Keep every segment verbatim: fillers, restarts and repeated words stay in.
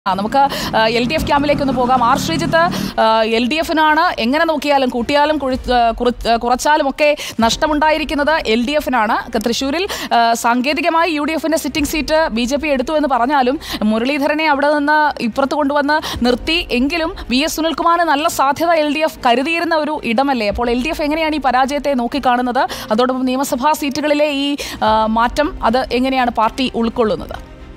നമുക്ക് L D F ക്യാമ്പിലേക്ക് ഒന്ന് പോകാം. ആർ ശ്രീജിത്ത്, എൽ ഡി എഫിനാണ് എങ്ങനെ നോക്കിയാലും കൂട്ടിയാലും കുറച്ചാലും ഒക്കെ നഷ്ടമുണ്ടായിരിക്കുന്നത് എൽ ഡി എഫിനാണ്. തൃശ്ശൂരിൽ സാങ്കേതികമായി യു ഡി എഫിന്റെ sitting seat B J P എടുത്തു എന്ന് പറഞ്ഞാലും മുരളീധരനെ അവിടെ നിന്ന് ഇപ്പുറത്ത് കൊണ്ടുവന്ന് നിർത്തി എങ്കിലും വി എസ് സുനിൽകുമാറിന് നല്ല സാധ്യത എൽ ഡി എഫ് കരുതിയിരുന്ന ഒരു ഇടമല്ലേ? അപ്പോൾ എൽ ഡി എഫ് എങ്ങനെയാണ് ഈ പരാജയത്തെ നോക്കിക്കാണുന്നത്? അതോടൊപ്പം നിയമസഭാ സീറ്റുകളിലെ ഈ മാറ്റം അത് എങ്ങനെയാണ് പാർട്ടി ഉൾക്കൊള്ളുന്നത്?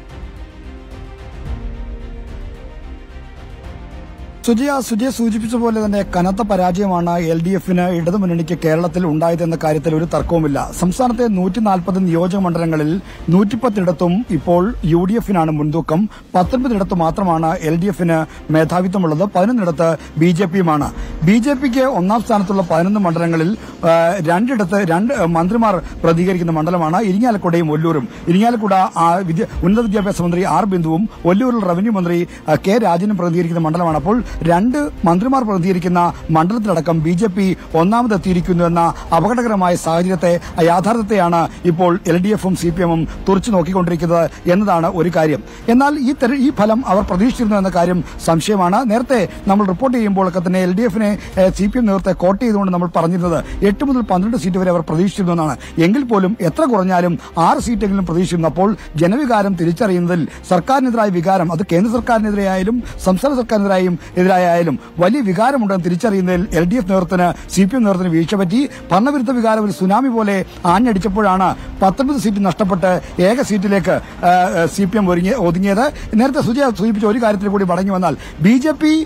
സുജിയ സുജിയെ സൂചിപ്പിച്ച പോലെ തന്നെ കനത്ത പരാജയമാണ് എൽ ഡി എഫിന് ഇടതുമുന്നണിക്ക് കേരളത്തിൽ ഉണ്ടായതെന്ന കാര്യത്തിൽ ഒരു തർക്കവുമില്ല. സംസ്ഥാനത്തെ നൂറ്റി നാൽപ്പത് നിയോജക മണ്ഡലങ്ങളിൽ നൂറ്റിപ്പത്തിടത്തും ഇപ്പോൾ യു ഡി എഫിനാണ് മുൻതൂക്കം. പത്തൊൻപതിടത്ത് മാത്രമാണ് എൽ ഡി എഫിന് മേധാവിത്വമുള്ളത്. പതിനൊന്നിടത്ത് ബി ജെ പിയുമാണ്. ബി ജെ പിക്ക് ഒന്നാം സ്ഥാനത്തുള്ള പതിനൊന്ന് മണ്ഡലങ്ങളിൽ രണ്ടിടത്ത് രണ്ട് മന്ത്രിമാർ പ്രതികരിക്കുന്ന മണ്ഡലമാണ് ഇരിങ്ങാലക്കുടയും ഒല്ലൂരും. ഇരിങ്ങാലക്കുട ഉന്നത വിദ്യാഭ്യാസ മന്ത്രി ആർ ബിന്ദുവും ഒല്ലൂരിൽ റവന്യൂ മന്ത്രി കെ രാജനും പ്രതികരിക്കുന്ന മണ്ഡലമാണ്. അപ്പോൾ രണ്ട് മന്ത്രിമാർ പ്രതികരിക്കുന്ന മണ്ഡലത്തിലടക്കം ബി ജെ പി ഒന്നാമതെത്തിയിരിക്കുന്നുവെന്ന അപകടകരമായ സാഹചര്യത്തെ യാഥാർത്ഥ്യത്തെയാണ് ഇപ്പോൾ എൽ ഡി എഫും സി പി എമ്മും തുറച്ചു നോക്കിക്കൊണ്ടിരിക്കുന്നത് എന്നതാണ് ഒരു കാര്യം. എന്നാൽ ഈ ഈ ഫലം അവർ പ്രതീക്ഷിച്ചിരുന്നു എന്ന കാര്യം സംശയമാണ്. നേരത്തെ നമ്മൾ റിപ്പോർട്ട് ചെയ്യുമ്പോഴൊക്കെ തന്നെ എൽ ഡി എഫിനെ സി പി എം നേതൃത്വത്തെ കോട്ട് ചെയ്തുകൊണ്ട് നമ്മൾ പറഞ്ഞിരുന്നത് എട്ട് മുതൽ പന്ത്രണ്ട് സീറ്റ് വരെ അവർ പ്രതീക്ഷിച്ചിരുന്നു എന്നാണ്. എങ്കിൽ പോലും എത്ര കുറഞ്ഞാലും ആറ് സീറ്റെങ്കിലും പ്രതീക്ഷിക്കുന്നു. അപ്പോൾ ജനവികാരം തിരിച്ചറിയുന്നതിൽ സർക്കാരിനെതിരായ വികാരം അത് കേന്ദ്ര സർക്കാരിനെതിരെയായാലും സംസ്ഥാന സർക്കാരിനെതിരായും എതിരായാലും വലിയ വികാരമുണ്ടെന്ന് തിരിച്ചറിയുന്നതിൽ എൽ ഡി എഫ് നേതൃത്വത്തിന് സി പി എം നേതൃത്വത്തിന് വീഴ്ച പറ്റി. ഭരണവിരുദ്ധ വികാരം ഒരു സുനാമി പോലെ ആഞ്ഞടിച്ചപ്പോഴാണ് പത്തൊൻപത് സീറ്റ് നഷ്ടപ്പെട്ട് ഏക സീറ്റിലേക്ക് സി പി എം ഒതുങ്ങിയത്. നേരത്തെ സുജയ സൂചിപ്പിച്ച ഒരു കാര്യത്തിൽ കൂടി മടങ്ങി വന്നാൽ ബി ജെ പി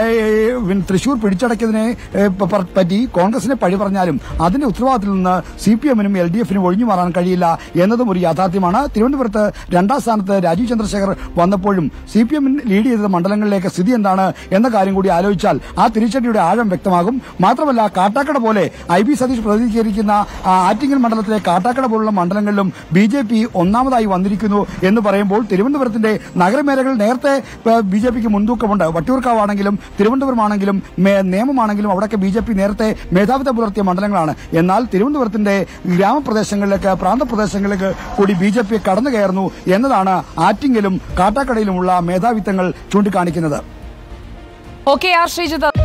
തൃശൂർ പിടിച്ചടക്കിയതിനെ പറ്റി കോൺഗ്രസിനെ പഴി പറഞ്ഞാലും അതിന്റെ ഉത്തരവാദിത്തത്തിൽ നിന്ന് സി പി എമ്മിനും എൽ ഡി എഫിനും ഒഴിഞ്ഞു മാറാൻ കഴിയില്ല എന്നതും ഒരു യാഥാർത്ഥ്യമാണ്. തിരുവനന്തപുരത്ത് രണ്ടാം സ്ഥാനത്ത് രാജീവ് ചന്ദ്രശേഖർ വന്നപ്പോഴും സി പി എമ്മിന് ലീഡ് ചെയ്ത മണ്ഡലങ്ങളിലേക്ക് സ്ഥിതി എന്താണ് എന്ന കാര്യം കൂടി ആലോചിച്ചാൽ ആ തിരിച്ചടിയുടെ ആഴം വ്യക്തമാകും. മാത്രമല്ല കാട്ടാക്കട പോലെ ഐ ബി സതീഷ് പ്രതിനിധീകരിക്കുന്ന ആറ്റിങ്ങൽ മണ്ഡലത്തിലെ കാട്ടാക്കട പോലുള്ള മണ്ഡലങ്ങളിലും ബി ജെ പി ഒന്നാമതായി വന്നിരിക്കുന്നു എന്ന് പറയുമ്പോൾ തിരുവനന്തപുരത്തിന്റെ നഗരമേഖലകൾ നേരത്തെ ബി ജെ പിക്ക് മുൻതൂക്കമുണ്ട്. വട്ടിയൂർക്കാവാണെങ്കിലും തിരുവനന്തപുരമാണെങ്കിലും നേമമാണെങ്കിലും അവിടെയൊക്കെ ബി ജെ പി നേരത്തെ മേധാവിത്വം പുലർത്തിയ മണ്ഡലങ്ങളാണ്. എന്നാൽ തിരുവനന്തപുരത്തിന്റെ ഗ്രാമപ്രദേശങ്ങളിലേക്ക് പ്രാന്തപ്രദേശങ്ങളിലേക്ക് കൂടി ബി ജെ പി കടന്നു കയറുന്നു എന്നതാണ് ആറ്റിങ്ങലും കാട്ടാക്കടയിലുമുള്ള മേധാവിത്വങ്ങൾ ചൂണ്ടിക്കാണിക്കുന്നത്. Okay R Sreejith.